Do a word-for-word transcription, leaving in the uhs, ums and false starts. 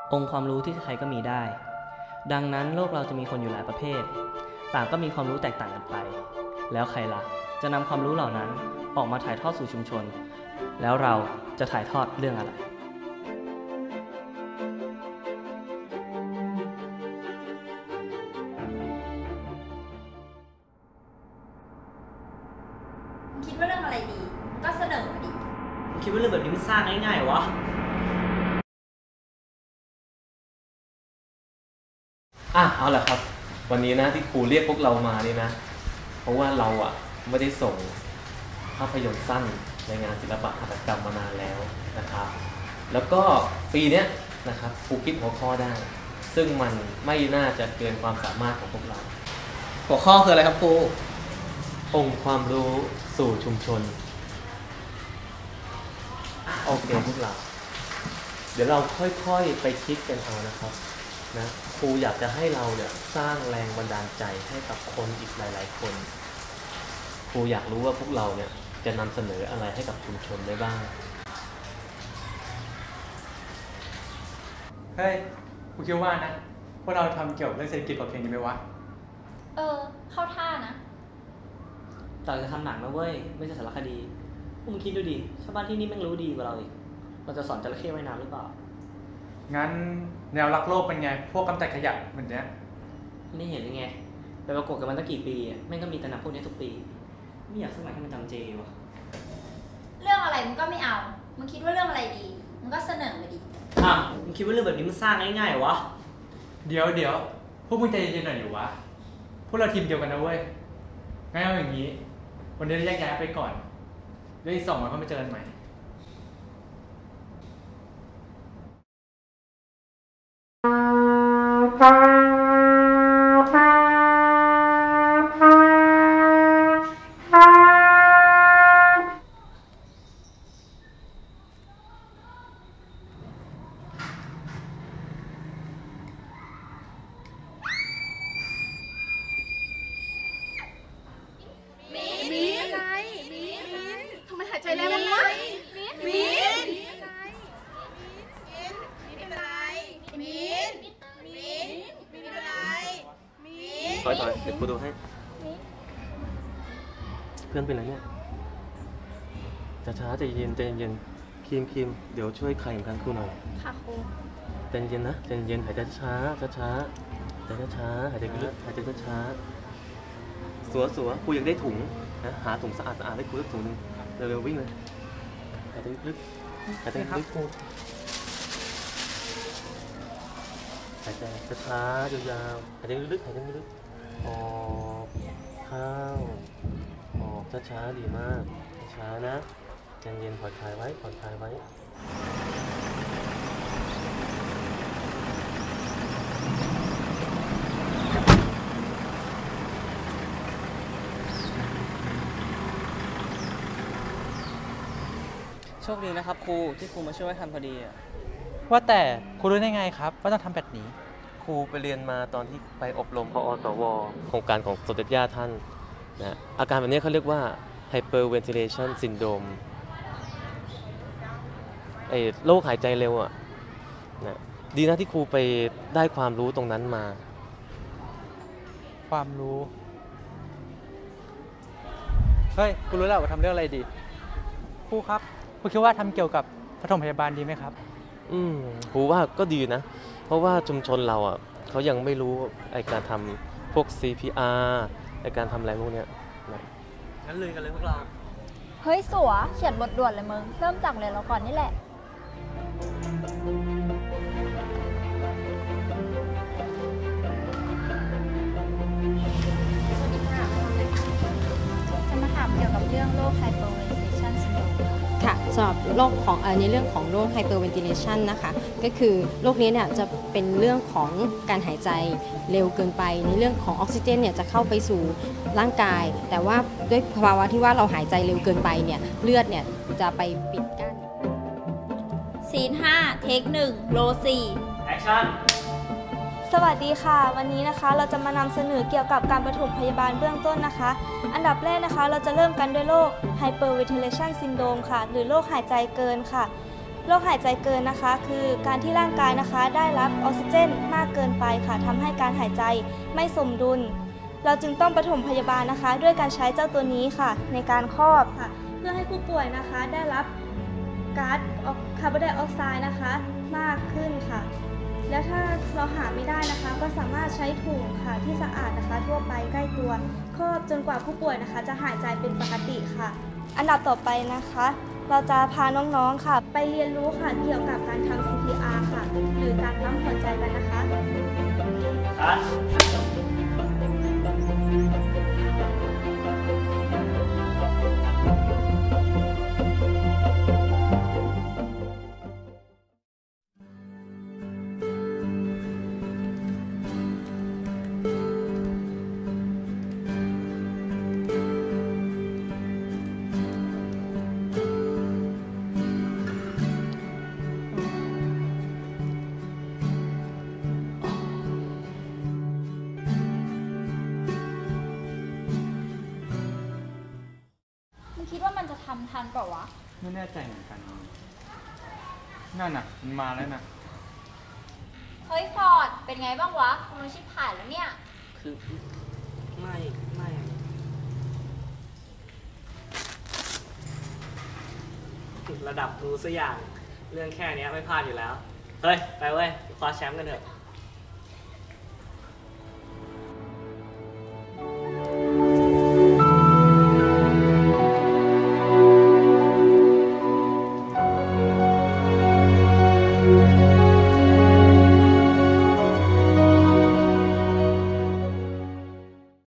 องค์ความรู้ที่ใครก็มีได้ดังนั้นโลกเราจะมีคนอยู่หลายประเภทต่างก็มีความรู้แตกต่างกันไปแล้วใครล่ะจะนำความรู้เหล่านั้นออกมาถ่ายทอดสู่ชุมชนแล้วเราจะถ่ายทอดเรื่องอะไรคิดว่าเรื่องอะไรดีก็เสนอมาดิคิดว่าเรื่องแบบนี้มันสร้างง่ายๆวะอ่ะเอาละครับวันนี้นะที่ครูเรียกพวกเรามานี่นะเพราะว่าเราอ่ะไม่ได้ส่งภาพยนตร์สั้นในงานศิลปะหัตถกรรมมานานแล้วนะครับแล้วก็ปีนี้นะครับครูคิดหัวข้อได้ซึ่งมันไม่น่าจะเกินความสามารถของพวกเราหัวข้อคืออะไรครับครูองค์ความรู้สู่ชุมชนโอเคพวกเราเดี๋ยวเราค่อยๆไปคิดกันเอานะครับนะครูอยากจะให้เราเนี่ยสร้างแรงบันดาลใจให้กับคนอีกหลายๆคนครูอยากรู้ว่าพวกเราเนี่ยจะนำเสนออะไรให้กับชุมชนได้บ้างเฮ้ยกูคิดว่านะพวกเราทำเกี่ยวกับเรื่องเศรษฐกิจพอเพียงดีไหมวะเออเข้าท่านะแต่จะทำหนังนะเว้ยไม่ใช่สารคดีพวกมึงคิดดูดิชาวบ้านที่นี่แม่งรู้ดีกว่าเราอีกเราจะสอนจระเข้ว่ายน้ำหรือเปล่างั้นแนวรักโลกเป็นไงพวกกำจัดขยะเหมือนเนี้ยไม่เห็นยังไงไปประกวดกันมาตั้งกี่ปีอ่ะแม่งก็มีแต่หนังพวกนี้ทุกปีไม่อยากสมัครให้มันจำเจวะเรื่องอะไรมึงก็ไม่เอามึงคิดว่าเรื่องอะไรดีมึงก็เสนอมาดิอ่ะมึงคิดว่าเรื่องแบบนี้มันสร้างง่ายๆวะเดี๋ยวเดี๋ยวพวกมึงใจเย็นๆหน่อยอยู่วะพวกเราทีมเดียวกันนะเว้ยงั้นเอาอย่างนี้วันนี้เราแยกย้ายไปก่อนเดี๋ยวอีกสองวันก็มาเจอกันใหม่ถอยถอยเดี๋ยวครูดูให้เพื่อนเป็นไรเนี่ยช้าช้าใจเย็นใจเย็นครีมครีมเดี๋ยวช่วยไข่ของทางครูหน่อยค่ะครูใจเย็นนะใจเย็นหายใจช้าช้าช้าใจช้าหายใจลึกหายใจช้าสัวสัวครูอยากได้ถุงนะหาถุงสะอาดสะอาดให้ครูสักถุงนึงเร็วๆวิ่งเลยหายใจลึกหายใจลึกหายใจช้าๆยาวๆหายใจลึกหายใจลึกออกเข้าออกช้าๆดีมากช้านะใจเย็นผ่อนคลายไว้ผ่อนคลายไว้โชคดีนะครับครูที่ครูมาช่วยทำพอดีว่าแต่ครูรู้ได้ไงครับว่าต้องทำแบบนี้ครูไปเรียนมาตอนที่ไปอบรมพอสวโครงการของสมเด็จย่าท่านนะอาการแบบนี้เขาเรียกว่า hyperventilation syndrome ไอ้โรคหายใจเร็วอ่ะนะดีนะที่ครูไปได้ความรู้ตรงนั้นมาความรู้เฮ้ยครูรู้แล้วว่าทำเรื่องอะไรดีครูครับครูคิดว่าทำเกี่ยวกับปฐมพยาบาลดีไหมครับอืมครูว่าก็ดีนะเพราะว่าชุมชนเราอ่ะเขายังไม่รู้ไอ้การทำพวก ซี พี อาร์ ไอ้การทำอะไรพวกเนี้ยงั้นเลยกันเลยพวกเราเฮ้ยสัวเขียนบทด่วนเลยมึงเริ่มจากเลยเราก่อนนี่แหละจะมาถามเกี่ยวกับเรื่องโรค hyperventilation syndrome ค่ะสำหรับโรคของในเรื่องของโรค hyperventilation นะคะก็คือโรคนี้เนี่ยจะเป็นเรื่องของการหายใจเร็วเกินไปในเรื่องของออกซิเจนเนี่ยจะเข้าไปสู่ร่างกายแต่ว่าด้วยภาวะที่ว่าเราหายใจเร็วเกินไปเนี่ยเลือดเนี่ยจะไปปิดกั้นซีนห้าเทคหนึ่งโลสี่แอคชั่นสวัสดีค่ะวันนี้นะคะเราจะมานำเสนอเกี่ยวกับการปฐมพยาบาลเบื้องต้นนะคะอันดับแรกนะคะเราจะเริ่มกันด้วยโรค hyperventilation syndrome ค่ะหรือโรคหายใจเกินค่ะโรคหายใจเกินนะคะคือการที่ร่างกายนะคะได้รับออกซิเจนมากเกินไปค่ะทำให้การหายใจไม่สมดุลเราจึงต้องปฐมพยาบาลนะคะด้วยการใช้เจ้าตัวนี้ค่ะในการครอบค่ะเพื่อให้ผู้ป่วยนะคะได้รับก๊าซคาร์บอนไดออกไซด์นะคะมากขึ้นค่ะและถ้าเราหาไม่ได้นะคะก็สามารถใช้ถุงค่ะที่สะอาดนะคะทั่วไปใกล้ตัวครอบจนกว่าผู้ป่วยนะคะจะหายใจเป็นปกติค่ะอันดับต่อไปนะคะเราจะพาน้องๆค่ะไปเรียนรู้ค่ะเกี่ยวกับการทำ ซี พี อาร์ ค่ะหรือการปั๊มหัวใจกันนะคะคิดว่ามันจะทำทันเปล่าวะไม่แน่ใจเหมือนกันนั่นน่ะมันมาแล้วนะเฮ้ยฟอร์ด เป็นไงบ้างวะคอมมิวชิปผ่านแล้วเนี่ยคือไม่ไม่ระดับรู้สักอย่างเรื่องแค่นี้ไม่พลาดอยู่แล้ว เฮ้ย ไปเว้ยคว้าแชมป์กันเถอะ